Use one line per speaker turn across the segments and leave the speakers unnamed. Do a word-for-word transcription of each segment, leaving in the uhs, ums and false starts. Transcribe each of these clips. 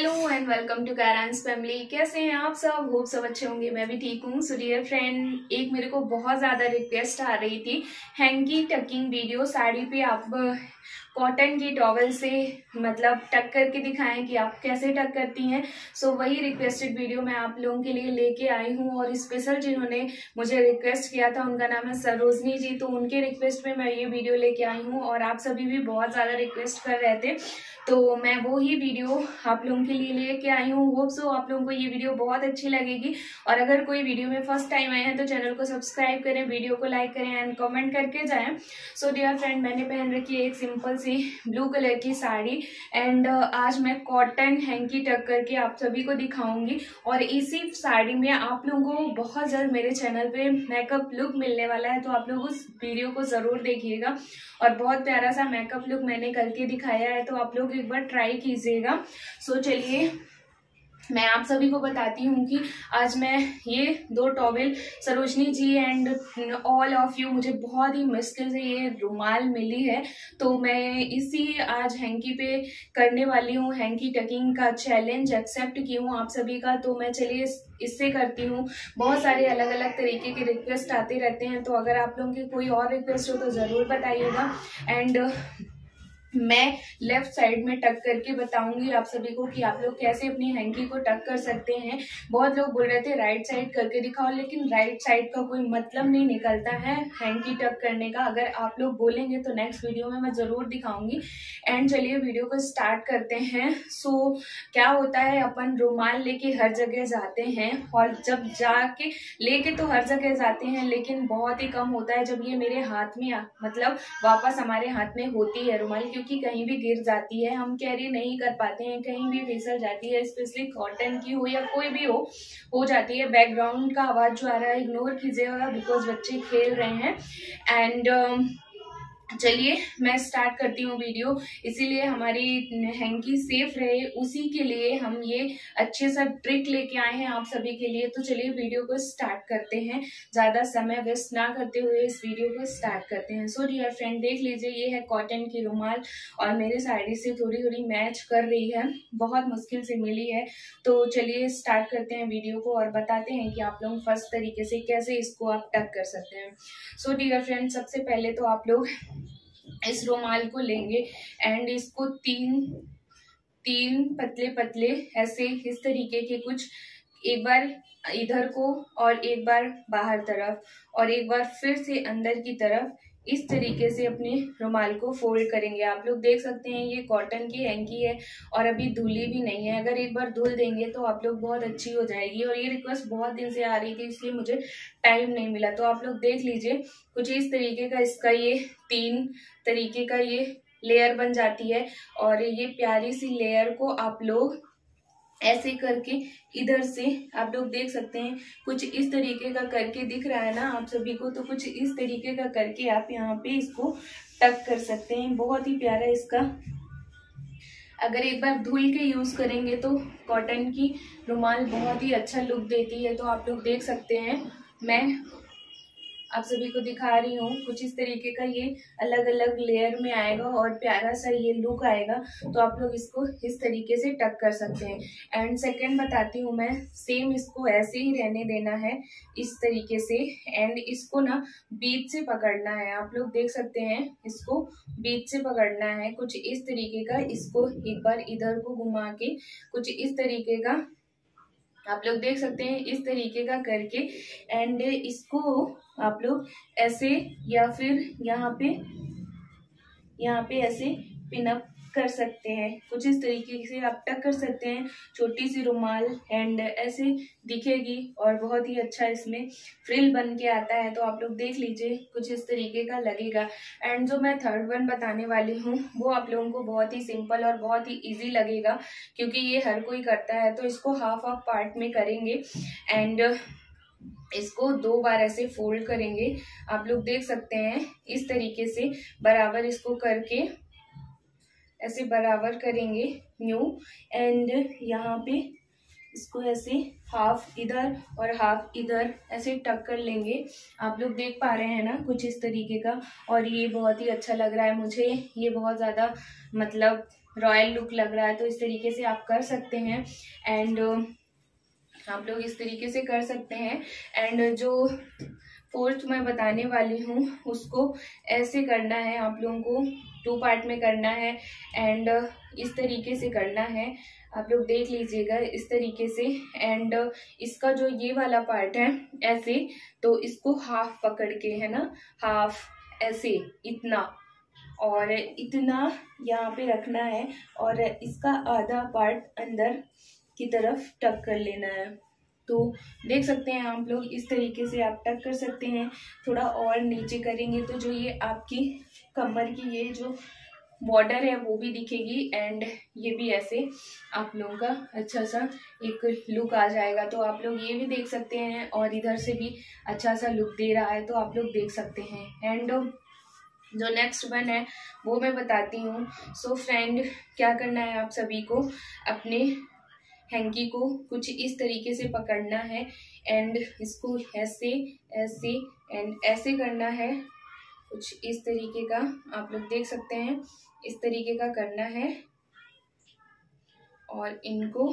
Hello and welcome to कैरांस family. कैसे हैं आप सब? होप सब अच्छे होंगे। मैं भी ठीक हूँ। सो डियर फ्रेंड, एक मेरे को बहुत ज़्यादा रिक्वेस्ट आ रही थी हैंकी टकिंग वीडियो, साड़ी पे आप कॉटन की टॉवल से मतलब टक करके दिखाएं कि आप कैसे टक करती हैं। सो so, वही रिक्वेस्टेड वीडियो मैं आप लोगों के लिए लेके आई हूँ। और स्पेशल जिन्होंने मुझे रिक्वेस्ट किया था उनका नाम है सरोजनी जी, तो उनके रिक्वेस्ट पे मैं ये वीडियो लेके आई हूँ। और आप सभी भी बहुत ज़्यादा रिक्वेस्ट कर रहे थे, तो मैं वो ही वीडियो आप लोगों के लिए लेके आई हूँ। होप सो आप लोगों को ये वीडियो बहुत अच्छी लगेगी। और अगर कोई वीडियो में फर्स्ट टाइम आए हैं तो चैनल को सब्सक्राइब करें, वीडियो को लाइक करें एंड कमेंट करके जाएं। सो डियर फ्रेंड, मैंने पहन रखी है एक सिंपल सी ब्लू कलर की साड़ी एंड आज मैं कॉटन हैंकी टक करके आप सभी को दिखाऊंगी। और इसी साड़ी में आप लोगों को बहुत जल्द मेरे चैनल पे मेकअप लुक मिलने वाला है, तो आप लोग उस वीडियो को जरूर देखिएगा। और बहुत प्यारा सा मेकअप लुक मैंने करके दिखाया है, तो आप लोग एक बार ट्राई कीजिएगा। सो चलिए मैं आप सभी को बताती हूँ कि आज मैं ये दो towel Sarojini ji and all of you, मुझे बहुत ही मुश्किल से ये रुमाल मिली है, तो मैं इसी आज हैंकी पे करने वाली हूँ। हैंकी टकिंग का चैलेंज एक्सेप्ट की हूँ आप सभी का, तो मैं चलिए इससे करती हूँ। बहुत सारे अलग अलग तरीके के रिक्वेस्ट आते रहते हैं, तो अगर आप लोगों की कोई और रिक्वेस्ट हो तो ज़रूर बताइएगा। एंड मैं लेफ्ट साइड में टक करके बताऊंगी आप सभी को कि आप लोग कैसे अपनी हैंकी को टक कर सकते हैं। बहुत लोग बोल रहे थे राइट साइड करके दिखाओ, लेकिन राइट साइड का कोई मतलब नहीं निकलता है हैंकी टक करने का। अगर आप लोग बोलेंगे तो नेक्स्ट वीडियो में मैं ज़रूर दिखाऊंगी। एंड चलिए वीडियो को स्टार्ट करते हैं। सो so, क्या होता है, अपन रुमाल लेके हर जगह जाते हैं, और जब जाके लेके तो हर जगह जाते हैं, लेकिन बहुत ही कम होता है जब ये मेरे हाथ में मतलब वापस हमारे हाथ में होती है रुमाल, क्योंकि कहीं भी गिर जाती है, हम कैरी नहीं कर पाते हैं, कहीं भी फिसल जाती है, स्पेशली कॉटन की हो या कोई भी हो हो जाती है। बैकग्राउंड का आवाज जो आ रहा है इग्नोर कीजिएगा, बिकॉज बच्चे खेल रहे हैं। एंड चलिए मैं स्टार्ट करती हूँ वीडियो। इसीलिए हमारी हैंकी सेफ रहे, उसी के लिए हम ये अच्छे सा ट्रिक लेके आए हैं आप सभी के लिए। तो चलिए वीडियो को स्टार्ट करते हैं, ज़्यादा समय वेस्ट ना करते हुए इस वीडियो को स्टार्ट करते हैं। सो डियर फ्रेंड, देख लीजिए ये है कॉटन की रुमाल और मेरी साड़ी से थोड़ी थोड़ी मैच कर रही है, बहुत मुश्किल से मिली है। तो चलिए स्टार्ट करते हैं वीडियो को और बताते हैं कि आप लोग फर्स्ट तरीके से कैसे इसको आप टक कर सकते हैं। सो डियर फ्रेंड, सबसे पहले तो आप लोग इस रुमाल को लेंगे एंड इसको तीन तीन पतले पतले ऐसे इस तरीके के कुछ, एक बार इधर को और एक बार बाहर तरफ और एक बार फिर से अंदर की तरफ, इस तरीके से अपने रुमाल को फोल्ड करेंगे। आप लोग देख सकते हैं ये कॉटन की हैंकी है और अभी धुली भी नहीं है। अगर एक बार धुल देंगे तो आप लोग बहुत अच्छी हो जाएगी। और ये रिक्वेस्ट बहुत दिन से आ रही थी, इसलिए मुझे टाइम नहीं मिला। तो आप लोग देख लीजिए कुछ इस तरीके का इसका ये तीन तरीके का ये लेयर बन जाती है। और ये प्यारी सी लेयर को आप लोग ऐसे करके इधर से आप लोग देख सकते हैं कुछ इस तरीके का करके दिख रहा है ना आप सभी को, तो कुछ इस तरीके का करके आप यहाँ पे इसको टक कर सकते हैं। बहुत ही प्यारा इसका, अगर एक बार धुल के यूज करेंगे तो कॉटन की रुमाल बहुत ही अच्छा लुक देती है। तो आप लोग देख सकते हैं, मैं आप सभी को दिखा रही हूँ कुछ इस तरीके का ये अलग अलग लेयर में आएगा और प्यारा सा ये लुक आएगा। तो आप लोग इसको इस तरीके से टक कर सकते हैं। एंड सेकंड बताती हूँ मैं, सेम इसको ऐसे ही रहने देना है इस तरीके से। एंड इसको ना बीच से पकड़ना है, आप लोग देख सकते हैं इसको बीच से पकड़ना है कुछ इस तरीके का। इसको एक बार इधर को घुमा के कुछ इस तरीके का आप लोग देख सकते हैं, इस तरीके का करके। एंड इसको आप लोग ऐसे या फिर यहाँ पे यहाँ पे ऐसे पिन अप कर सकते हैं, कुछ इस तरीके से आप टक कर सकते हैं। छोटी सी रुमाल एंड ऐसे दिखेगी और बहुत ही अच्छा इसमें फ्रिल बन के आता है। तो आप लोग देख लीजिए कुछ इस तरीके का लगेगा। एंड जो मैं थर्ड वन बताने वाली हूँ वो आप लोगों को बहुत ही सिंपल और बहुत ही इजी लगेगा, क्योंकि ये हर कोई करता है। तो इसको हाफ हाफ पार्ट में करेंगे एंड इसको दो बार ऐसे फोल्ड करेंगे। आप लोग देख सकते हैं इस तरीके से बराबर इसको करके ऐसे बराबर करेंगे न्यू। एंड यहाँ पे इसको ऐसे हाफ इधर और हाफ इधर ऐसे टक कर लेंगे। आप लोग देख पा रहे हैं ना कुछ इस तरीके का। और ये बहुत ही अच्छा लग रहा है मुझे, ये बहुत ज़्यादा मतलब रॉयल लुक लग रहा है तो इस तरीके से आप कर सकते हैं। एंड आप लोग इस तरीके से कर सकते हैं। एंड जो फोर्थ मैं बताने वाली हूँ उसको ऐसे करना है, आप लोगों को टू पार्ट में करना है एंड इस तरीके से करना है। आप लोग देख लीजिएगा इस तरीके से। एंड इसका जो ये वाला पार्ट है ऐसे, तो इसको हाफ पकड़ के, है ना, हाफ ऐसे इतना और इतना यहाँ पे रखना है और इसका आधा पार्ट अंदर की तरफ टक कर लेना है। तो देख सकते हैं आप लोग इस तरीके से आप टक कर सकते हैं। थोड़ा और नीचे करेंगे तो जो ये आपकी कमर की ये जो बॉर्डर है वो भी दिखेगी एंड ये भी ऐसे आप लोगों का अच्छा सा एक लुक आ जाएगा। तो आप लोग ये भी देख सकते हैं और इधर से भी अच्छा सा लुक दे रहा है तो आप लोग देख सकते हैं। एंड जो नेक्स्ट वन है वो मैं बताती हूँ। सो फ्रेंड, क्या करना है आप सभी को, अपने हैंकी को कुछ इस तरीके से पकड़ना है एंड इसको ऐसे ऐसे एंड ऐसे करना है, कुछ इस तरीके का आप लोग देख सकते हैं, इस तरीके का करना है और इनको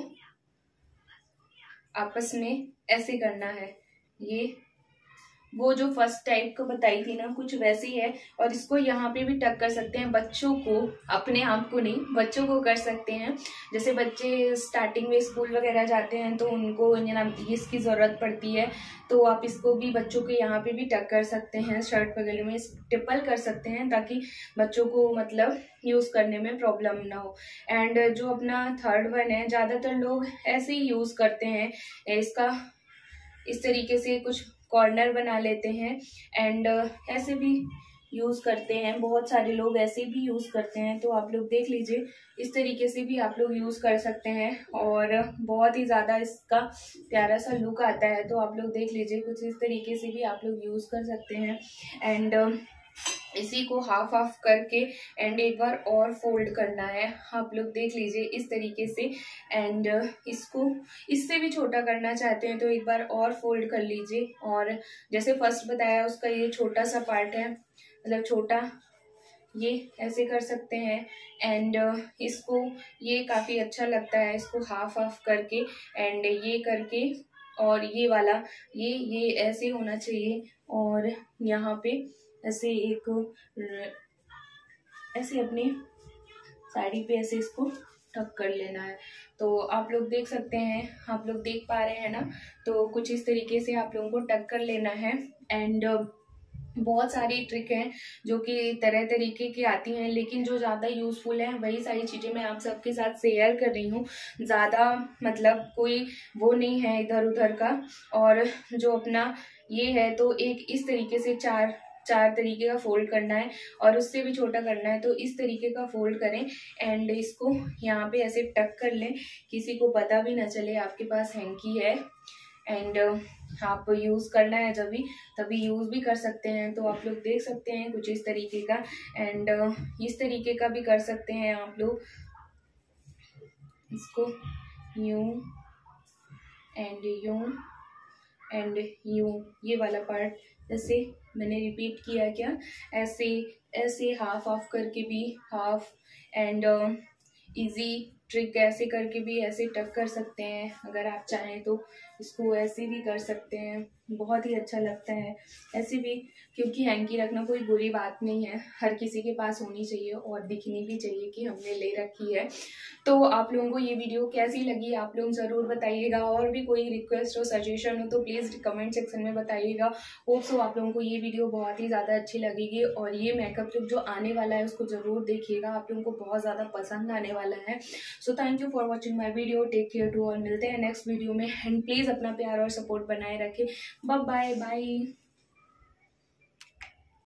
आपस में ऐसे करना है। ये वो जो फर्स्ट टाइप को बताई थी ना, कुछ वैसे ही है। और इसको यहाँ पे भी टक कर सकते हैं, बच्चों को, अपने आप को नहीं, बच्चों को कर सकते हैं। जैसे बच्चे स्टार्टिंग में स्कूल वगैरह जाते हैं तो उनको इसकी ज़रूरत पड़ती है, तो आप इसको भी बच्चों के यहाँ पे भी टक कर सकते हैं, शर्ट वगैरह में टिपल कर सकते हैं ताकि बच्चों को मतलब यूज़ करने में प्रॉब्लम ना हो। एंड जो अपना थर्ड वन है, ज़्यादातर लोग ऐसे ही यूज़ करते हैं, इसका इस तरीके से कुछ कॉर्नर बना लेते हैं एंड ऐसे भी यूज़ करते हैं, बहुत सारे लोग ऐसे भी यूज़ करते हैं। तो आप लोग देख लीजिए इस तरीके से भी आप लोग यूज़ कर सकते हैं और बहुत ही ज़्यादा इसका प्यारा सा लुक आता है। तो आप लोग देख लीजिए कुछ इस तरीके से भी आप लोग यूज़ कर सकते हैं। एंड इसी को हाफ हाफ करके एंड एक बार और फोल्ड करना है, आप लोग देख लीजिए इस तरीके से। एंड इसको इससे भी छोटा करना चाहते हैं तो एक बार और फोल्ड कर लीजिए। और जैसे फर्स्ट बताया उसका ये छोटा सा पार्ट है, मतलब छोटा, ये ऐसे कर सकते हैं। एंड इसको ये काफ़ी अच्छा लगता है इसको हाफ हाफ करके एंड ये करके, और ये वाला ये ये ऐसे होना चाहिए और यहाँ पे ऐसे एक ऐसे अपनी साड़ी पे ऐसे इसको टक कर लेना है। तो आप लोग देख सकते हैं, आप लोग देख पा रहे हैं ना, तो कुछ इस तरीके से आप लोगों को टक कर लेना है। एंड बहुत सारी ट्रिक हैं जो कि तरह तरीके की आती हैं, लेकिन जो ज़्यादा यूज़फुल है वही सारी चीज़ें मैं आप सबके साथ शेयर कर रही हूँ। ज़्यादा मतलब कोई वो नहीं है इधर उधर का। और जो अपना ये है तो एक इस तरीके से चार चार तरीके का फोल्ड करना है और उससे भी छोटा करना है, तो इस तरीके का फोल्ड करें एंड इसको यहाँ पे ऐसे टक कर लें, किसी को पता भी ना चले आपके पास हैंकी है। एंड आप यूज़ करना है जब भी तभी यूज़ भी कर सकते हैं। तो आप लोग देख सकते हैं कुछ इस तरीके का। एंड इस तरीके का भी कर सकते हैं आप लोग, इसको यूं एंड यूं एंड यूं, ये वाला पार्ट जैसे मैंने रिपीट किया क्या, ऐसे ऐसे हाफ ऑफ करके भी हाफ एंड इजी ट्रिक ऐसे करके भी ऐसे टक कर सकते हैं। अगर आप चाहें तो इसको ऐसे भी कर सकते हैं, बहुत ही अच्छा लगता है ऐसे भी, क्योंकि हैंकी रखना कोई बुरी बात नहीं है, हर किसी के पास होनी चाहिए और दिखनी भी चाहिए कि हमने ले रखी है। तो आप लोगों को ये वीडियो कैसी लगी आप लोग ज़रूर बताइएगा, और भी कोई रिक्वेस्ट हो सजेशन हो तो प्लीज़ कमेंट सेक्शन में बताइएगा। होप सो आप लोगों को ये वीडियो बहुत ही ज़्यादा अच्छी लगेगी और ये मेकअप लुक जो आने वाला है उसको ज़रूर देखिएगा, आप लोगों को बहुत ज़्यादा पसंद आने वाला है। So thank you for watching my video, take care to all, मिलते हैं नेक्स्ट वीडियो में एंड प्लीज़ अपना प्यार और सपोर्ट बनाए रखें। Bye bye.